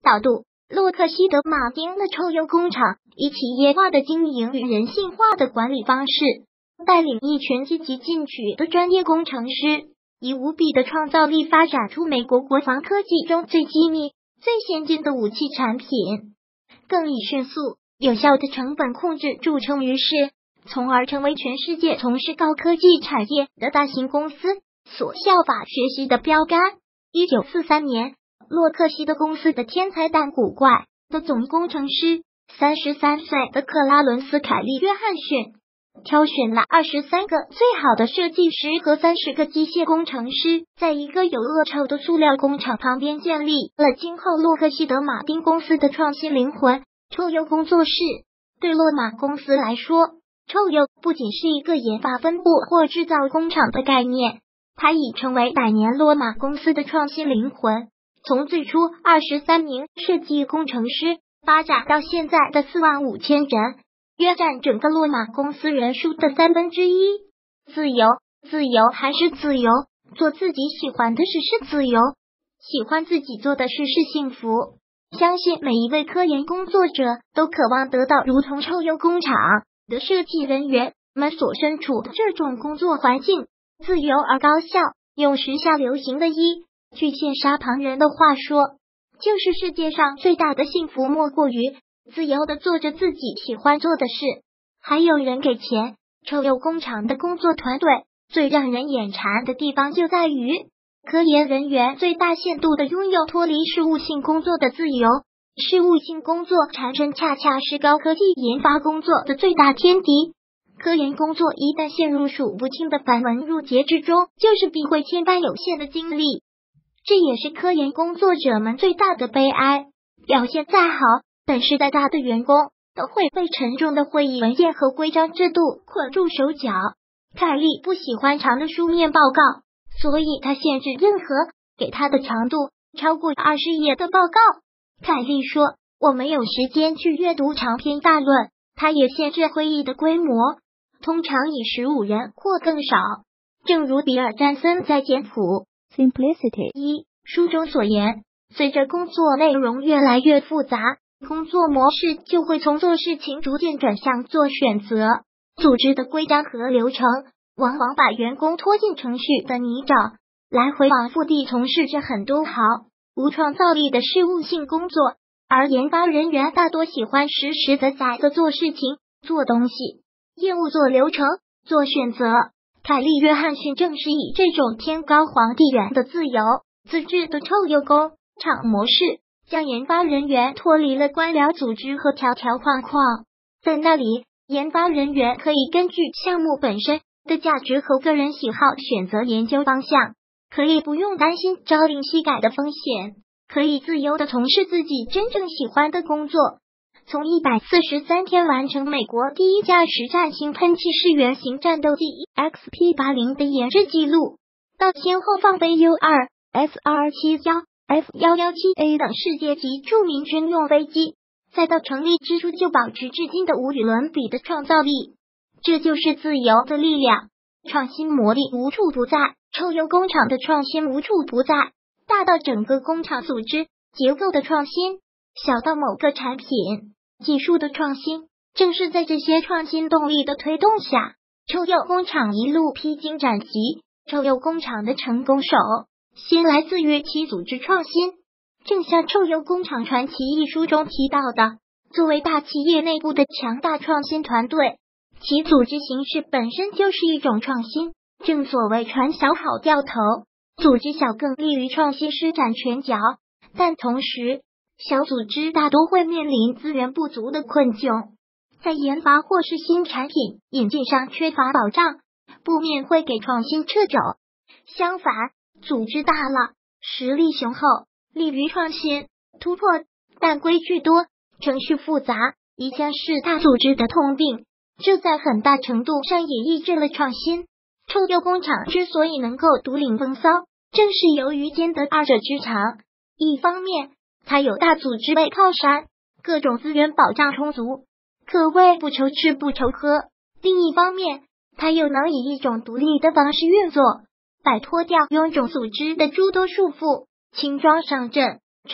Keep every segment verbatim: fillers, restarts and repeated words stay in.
导入洛克希德马丁的臭鼬工厂，以企业化的经营与人性化的管理方式，带领一群积极进取的专业工程师，以无比的创造力发展出美国国防科技中最机密、最先进的武器产品，更以迅速、有效的成本控制著称于世，从而成为全世界从事高科技产业的大型公司所效法学习的标杆。一九四三年，洛克希德公司的天才但古怪的总工程师，三十三岁的克拉伦斯·凯利·约翰逊，挑选了二十三个最好的设计师和三十个机械工程师，在一个有恶臭的塑料工厂旁边建立了今后洛克希德马丁公司的创新灵魂——臭鼬工作室。对洛马公司来说，臭鼬不仅是一个研发分部或制造工厂的概念，它已成为百年洛马公司的创新灵魂。从最初二十三名设计工程师发展到现在的四万五千人，约占整个洛马公司人数的三分之一。自由，自由还是自由，做自己喜欢的事是自由，喜欢自己做的事是幸福。相信每一位科研工作者都渴望得到如同臭鼬工厂的设计人员们所身处的这种工作环境，自由而高效。用时下流行的一句羡煞旁人的话说，就是世界上最大的幸福莫过于自由的做着自己喜欢做的事，还有人给钱。臭鼬工厂的工作团队最让人眼馋的地方就在于，科研人员最大限度的拥有脱离事务性工作的自由。事务性工作产生恰恰是高科技研发工作的最大天敌。科研工作一旦陷入数不清的繁文缛节之中，就是必会牵绊有限的精力。这也是科研工作者们最大的悲哀。表现再好，本事再大的员工都会被沉重的会议文件和规章制度困住手脚。凯利不喜欢长的书面报告，所以他限制任何给他的长度超过二十页的报告。凯利说，我没有时间去阅读长篇大论。他也限制会议的规模，通常以十五人或更少。正如比尔·詹森在简谱 Simplicity 一书中所言，随着工作内容越来越复杂，工作模式就会从做事情逐渐转向做选择。组织的规章和流程往往把员工拖进程序的泥沼，来回往复地从事着很多毫无创造力的事务性工作，而研发人员大多喜欢实实在在的做事情、做东西，业务做流程、做选择。凯利·约翰逊正是以这种天高皇帝远的自由、自治的臭鼬工厂模式，将研发人员脱离了官僚组织和条条框框。在那里，研发人员可以根据项目本身的价值和个人喜好选择研究方向，可以不用担心朝令夕改的风险，可以自由地从事自己真正喜欢的工作。从一百四十三天完成美国第一架实战型喷气式原型战斗机 X P 八十 的研制记录，到先后放飞 U 二、S R 七十一、F 一一七 A 等世界级著名军用飞机，再到成立之初就保持至今的无与伦比的创造力。这就是自由的力量，创新魔力无处不在。臭鼬工厂的创新无处不在，大到整个工厂组织结构的创新，小到某个产品技术的创新。正是在这些创新动力的推动下，臭鼬工厂一路披荆斩棘。臭鼬工厂的成功首先来自于其组织创新。正像《臭鼬工厂传奇》一书中提到的，作为大企业内部的强大创新团队，其组织形式本身就是一种创新。正所谓船小好掉头，组织小更利于创新施展拳脚，但同时小组织大多会面临资源不足的困窘，在研发或是新产品引进上缺乏保障，不免会给创新掣肘。相反，组织大了，实力雄厚，利于创新突破，但规矩多，程序复杂，一向是大组织的通病，这在很大程度上也抑制了创新。臭鼬工厂之所以能够独领风骚，正是由于兼得二者之长。一方面，它有大组织为靠山，各种资源保障充足，可谓不愁吃不愁喝；另一方面，它又能以一种独立的方式运作，摆脱掉臃肿组织的诸多束缚，轻装上阵。臭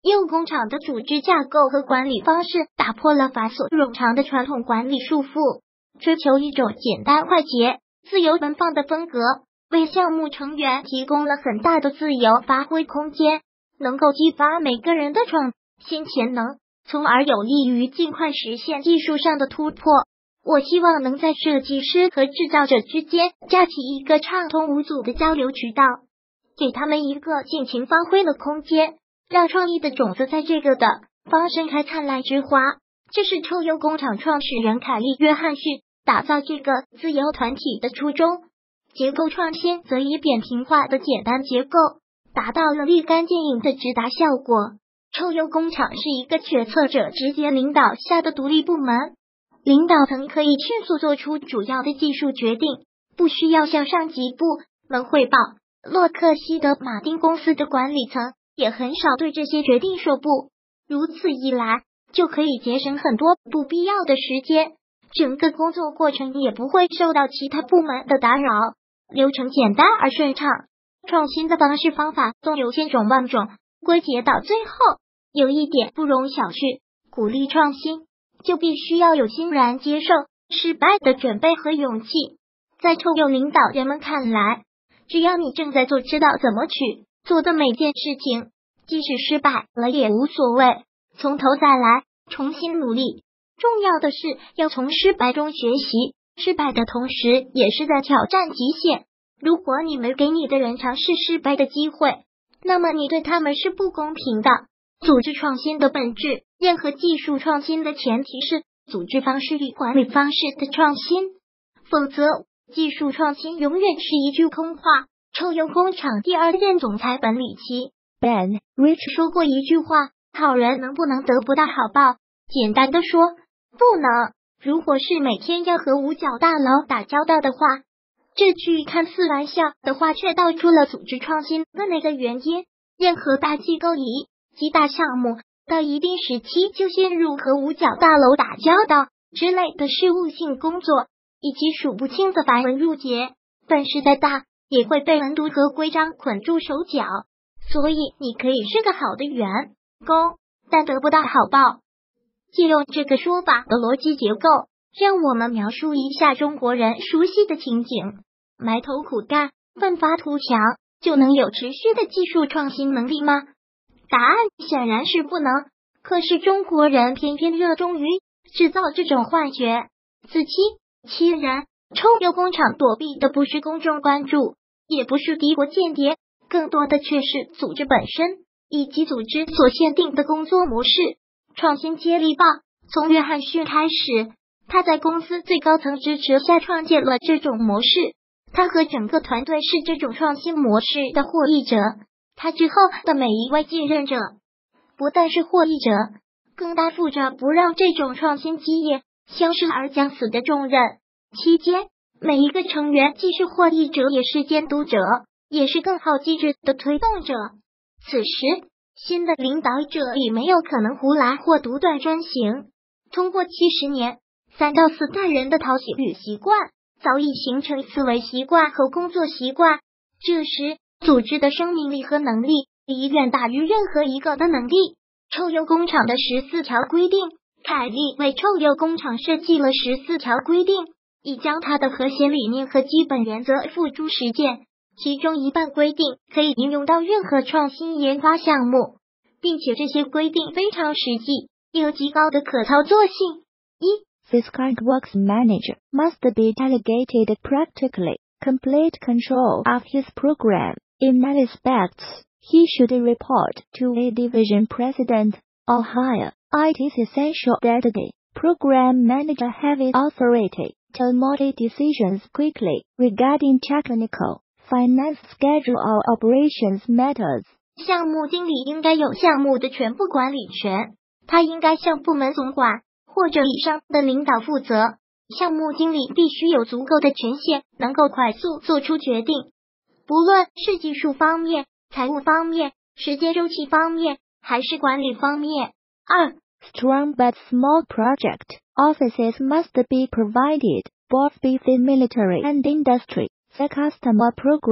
幼工厂的组织架构和管理方式打破了繁琐冗长的传统管理束缚，追求一种简单快捷、自由奔放的风格，为项目成员提供了很大的自由发挥空间，能够激发每个人的创新潜能，从而有利于尽快实现技术上的突破。我希望能在设计师和制造者之间架起一个畅通无阻的交流渠道，给他们一个尽情发挥的空间，让创意的种子在这个的方盛开灿烂之花。这是臭鼬工厂创始人凯利·约翰逊打造这个自由团体的初衷。结构创新则以扁平化的简单结构达到了立竿见影的直达效果。臭鼬工厂是一个决策者直接领导下的独立部门，领导层可以迅速做出主要的技术决定，不需要向上级部门汇报。洛克希德马丁公司的管理层也很少对这些决定说不，如此一来就可以节省很多不必要的时间，整个工作过程也不会受到其他部门的打扰，流程简单而顺畅。创新的方式方法总有千种万种，归结到最后，有一点不容小觑，鼓励创新就必须要有欣然接受失败的准备和勇气。在臭鼬领导人们看来，只要你正在做，知道怎么去做的每件事情，即使失败了也无所谓，从头再来，重新努力。重要的是要从失败中学习，失败的同时也是在挑战极限。如果你没给你的人尝试失败的机会，那么你对他们是不公平的。组织创新的本质，任何技术创新的前提是组织方式与管理方式的创新，否则技术创新永远是一句空话。臭鼬工厂第二任总裁本里奇 Ben Rich 说过一句话：好人能不能得不到好报？简单的说，不能。如果是每天要和五角大佬打交道的话，这句看似玩笑的话却道出了组织创新的那个原因。任何大机构里极大项目到一定时期就陷入和五角大楼打交道之类的事务性工作，以及数不清的繁文缛节，本事再大也会被文牍和规章捆住手脚。所以你可以是个好的员工，但得不到好报。借用这个说法的逻辑结构，让我们描述一下中国人熟悉的情景：埋头苦干，奋发图强，就能有持续的技术创新能力吗？答案显然是不能。可是中国人偏偏热衷于制造这种幻觉，自欺欺人。臭鼬工厂躲避的不是公众关注，也不是敌国间谍，更多的却是组织本身以及组织所限定的工作模式。创新接力棒从约翰逊开始，他在公司最高层支持下创建了这种模式，他和整个团队是这种创新模式的获益者。他之后的每一位继任者不但是获益者，更担负着不让这种创新基业消失而将死的重任。期间，每一个成员既是获益者，也是监督者，也是更好机制的推动者。此时，新的领导者已没有可能胡来或独断专行。通过七十年，三到四代人的讨喜与习惯，早已形成思维习惯和工作习惯。这时，组织的生命力和能力已远大于任何一个的能力。臭鼬工厂的十四条规定，凯利为臭鼬工厂设计了十四条规定，以将它的核心理念和基本原则付诸实践。其中一半规定可以应用到任何创新研发项目，并且这些规定非常实际，有极高的可操作性。一 This kind works manager must be delegated practically complete control of his program. In many respects, he should report to a division president or higher. It is essential that the program manager have authority to make decisions quickly regarding technical, finance, schedule or operations matters. 项目经理应该有项目的全部管理权，他应该向部门总管或者以上的领导负责。项目经理必须有足够的权限，能够快速做出决定，不论是技术方面、财务方面、时间周期方面，还是管理方面。二 Strong but small project offices must be provided, both within military and industry. The customer program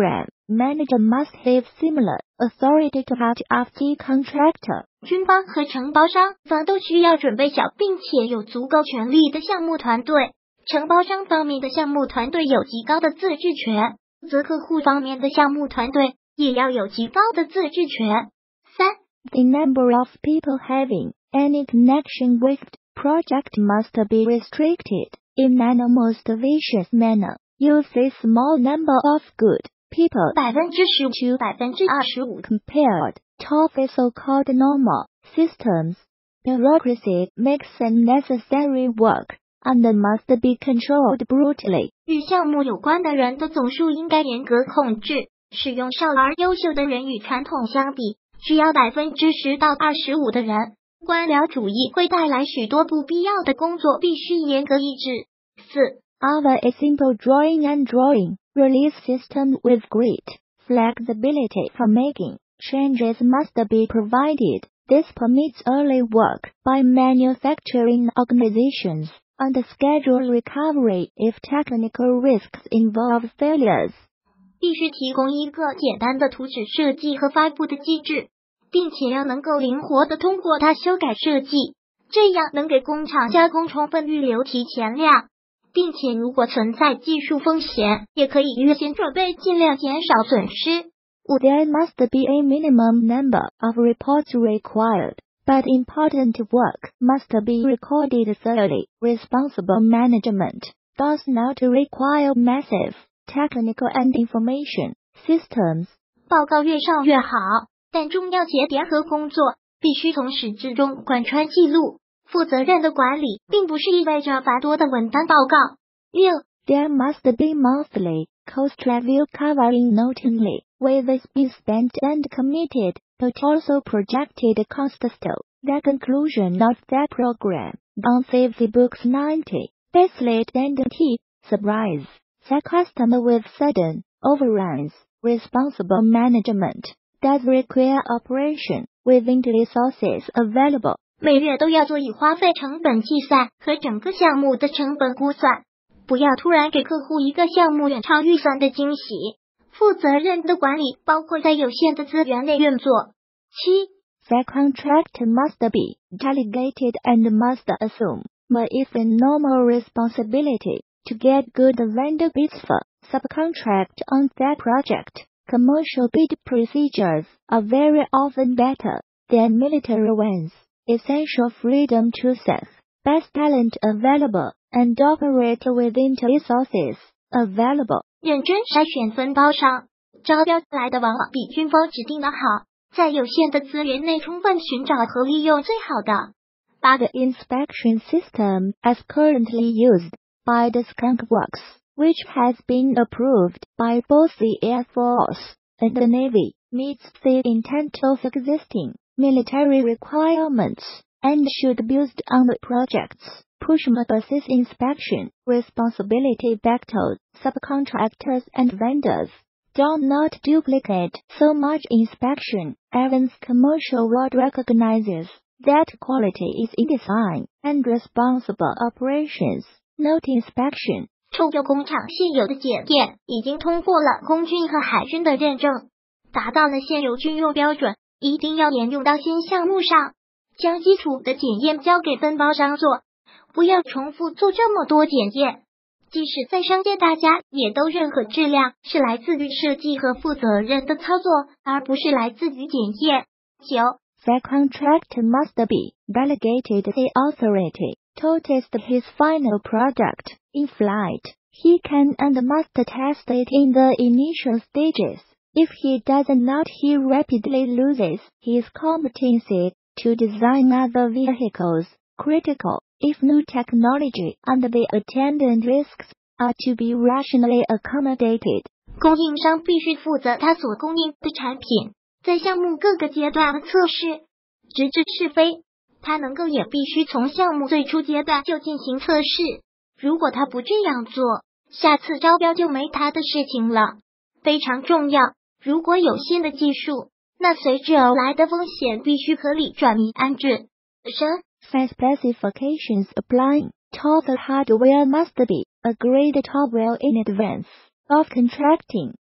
manager must have similar authority to that of the contractor. 军方和承包商方都需要准备小并且有足够权力的项目团队。承包商方面的项目团队有极高的自治权，则客户方面的项目团队也要有极高的自治权。三 The number of people having any connection with the project must be restricted in an almost vicious manner. Use a small number of good people 百分之十 to 百分之二十五 compared to the so-called normal systems. Bureaucracy makes unnecessary work and must be controlled brutally. 与项目有关的人的总数应该严格控制。使用少而优秀的人与传统相比，需要百分之十到二十五的人。官僚主义会带来许多不必要的工作，必须严格抑制。四 Other a simple drawing and drawing release system with great flexibility for making changes must be provided. This permits early work by manufacturing organizations and schedule recovery if technical risks involve failures. 必须提供一个简单的图纸设计和发布的机制，并且要能够灵活地通过它修改设计，这样能给工厂加工充分预留提前量，并且如果存在技术风险，也可以预先准备，尽量减少损失。 There must be a minimum number of reports required, but important work must be recorded thoroughly. Responsible management does not require massive technical and information systems. 报告越少越好，但重要节点和工作必须从始至终贯穿记录。负责任的管理并不是意味着繁多的文单报告。六 There must be monthly cost review covering not only where the been spent and committed, but also projected cost still. The conclusion of that program don't save the books ninety. Desolate and T. Surprise. The customer with sudden overruns. Responsible management does require operation within the resources available. 每月都要做以花费成本计算和整个项目的成本估算，不要突然给客户一个项目远超预算的惊喜。负责任的管理包括在有限的资源内运作。七 The contract must be delegated and must assume more if a normal responsibility to get good vendor bids for subcontract on that project. Commercial bid procedures are very often better than military ones. Essential freedom to assess best talent available and operate within the resources available. 认真筛选分包商，招标来的往往比军方指定的好，在有限的资源内充分寻找和利用最好的。 八 The inspection system as currently used by the Skunk Works, which has been approved by both the Air Force and the Navy, meets the intent of existing military requirements and should build on the project's push-buses inspection responsibility back to subcontractors and vendors. Do not duplicate so much inspection. Evans Commercial World recognizes that quality is in design and responsible operations, not inspection. 臭鼬工厂现有的检验已经通过了空军和海军的认证，达到了现有军用标准，一定要沿用到新项目上，将基础的检验交给分包商做，不要重复做这么多检验。即使在商界，大家也都认可质量是来自于设计和负责任的操作，而不是来自于检验。九 The contractor must be delegated the authority to test his final product in flight. He can and must test it in the initial stages. If he does not, he rapidly loses his competency to design other vehicles. Critical, if new technology and the attendant risks are to be rationally accommodated. 供应商必须负责他所供应的产品在项目各个阶段的测试，直至试飞。他能够也必须从项目最初阶段就进行测试。如果他不这样做，下次招标就没他的事情了。非常重要，如果有新的技术，那随之而来的风险必须合理转移安置。三 The specifications applying to the hardware must be agreed to well in advance of contracting.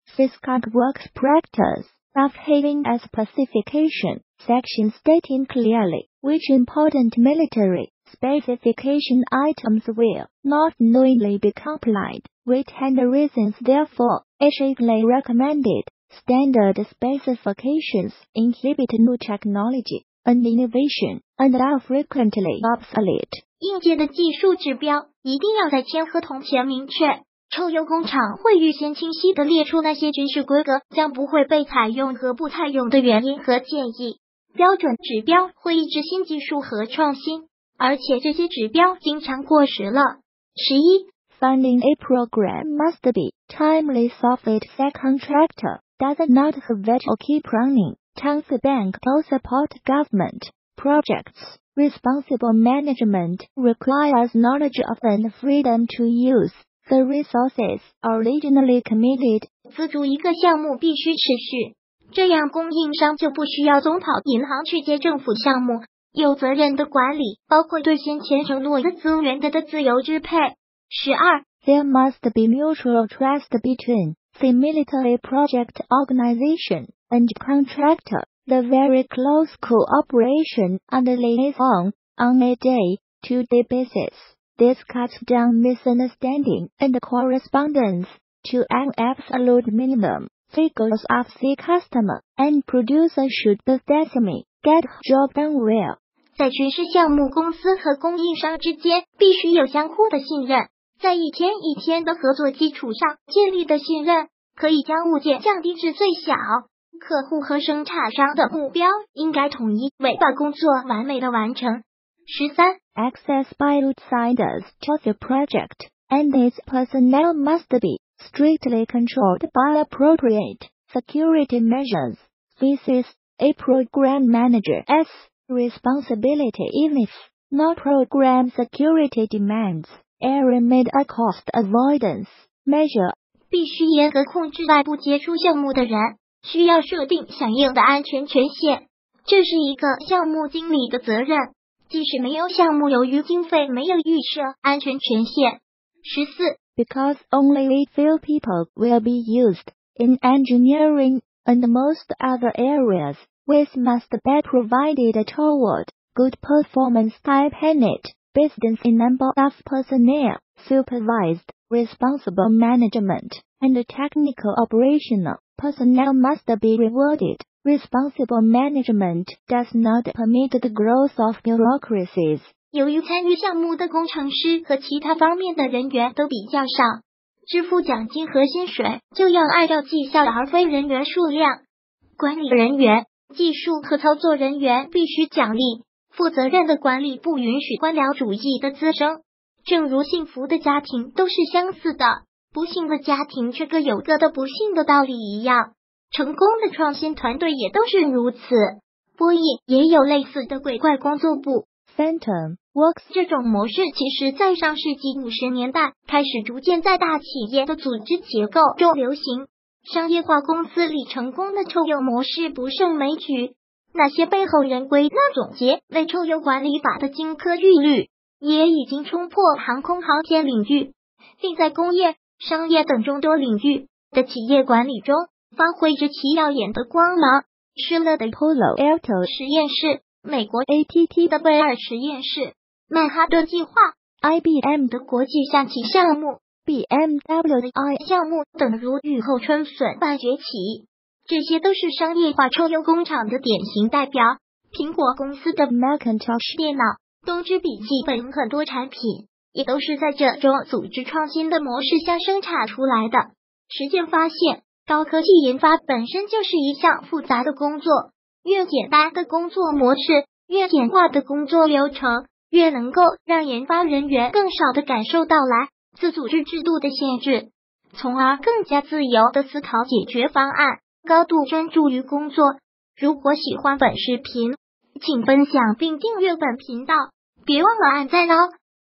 Fiscal works practice of having a specification section stating clearly which important military specification items will not knowingly be complied with, and the reasons therefore. Strictly recommended standard specifications inhibit new technology and innovation and are frequently obsolete. 应届的技术指标一定要在签合同前明确，抽油工厂会预先清晰地列出那些军事规格将不会被采用和不采用的原因和建议。标准指标会抑制新技术和创新，而且这些指标经常过时了。十一 Funding a program must be timely so that the contractor does not have or keep running. Chance Bank to support government projects. Responsible management requires knowledge of and freedom to use the resources originally committed. 资助一个项目必须持续，这样供应商就不需要宗讨银行去接政府项目。有责任的管理包括对先前承诺的资源的自由支配。十二 There must be mutual trust between the military project organization and contractor. The very close cooperation and liaison on a day-to-day basis. This cuts down misunderstanding and correspondence to an absolute minimum. The goals of the customer and producer should definitely get job done well. 在军事项目公司和供应商之间必须有相互的信任，在一天一天的合作基础上建立的信任，可以将物件降低至最小。客户和生产商的目标应该统一，为把工作完美的完成。十三 Access by outsiders to the project and its personnel must be strictly controlled by appropriate security measures. This is a program manager's responsibility even if no program security demands a remedial cost avoidance measure. 必须严格控制外部接触项目的人，需要设定相应的安全权限，这是一个项目经理的责任。即使没有项目，由于经费没有预设安全权限。十四 Because only a few people will be used in engineering and most other areas, which must be provided toward good performance type unit, based in number of personnel, supervised, responsible management, and technical operational personnel must be rewarded. Responsible management does not permit the growth of bureaucracies. 由于参与项目的工程师和其他方面的人员都比较少，支付奖金和薪水就要按照绩效而非人员数量。管理人员、技术和操作人员必须奖励，负责任的管理不允许官僚主义的滋生。正如幸福的家庭都是相似的，不幸的家庭却各有各的不幸的道理一样。成功的创新团队也都是如此。波音也有类似的鬼怪工作部。 Phantom Works 这种模式其实在上世纪五十年代开始逐渐在大企业的组织结构中流行。商业化公司里成功的抽油模式不胜枚举，那些背后人归纳总结为抽油管理法的金科玉律，也已经冲破航空航天领域，并在工业、商业等众多领域的企业管理中发挥着其耀眼的光芒。施乐的 Palo Alto 实验室，美国 A T T 的贝尔实验室，曼哈顿计划 I B M 的国际象棋项目 B M W 的 I 项目等如雨后春笋般崛起，这些都是商业化抽油工厂的典型代表。苹果公司的 Macintosh 电脑、东芝笔记本很多产品也都是在这种组织创新的模式下生产出来的。实践发现，高科技研发本身就是一项复杂的工作，越简单的工作模式，越简化的工作流程，越能够让研发人员更少的感受到来自组织制度的限制，从而更加自由的思考解决方案，高度专注于工作。如果喜欢本视频，请分享并订阅本频道，别忘了按赞哦。